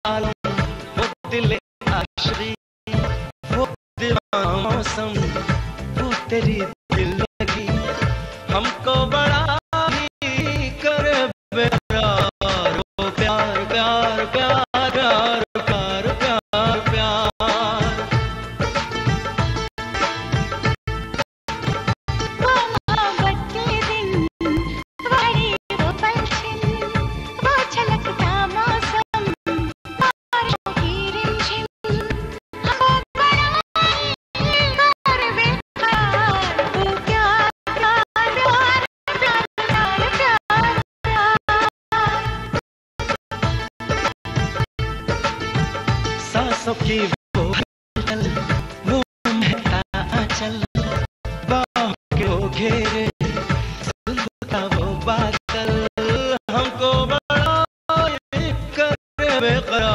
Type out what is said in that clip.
आलम, वो दिल आशिकी, वो दीवाना मौसम, वो तेरी दिल लगी हमको बड़ा ही करे बेकरार। वो प्यार प्यार प्यार प्यार प्यार प्यार प्यार। वो मोहब्बत के दिन, बड़ी वो पलछिन, वो छलकता मौसम, बारिशों की रिमझिम, हमको बड़ा ही करे बेकरार। वो प्यार प्यार प्यार प्यार प्यार प्यार। सांसों की वो हलचल, वो महका आंचल, बाहों के वो घेरे, जुल्फ का वो बादल, हमको बड़ा ही करे बेकरार।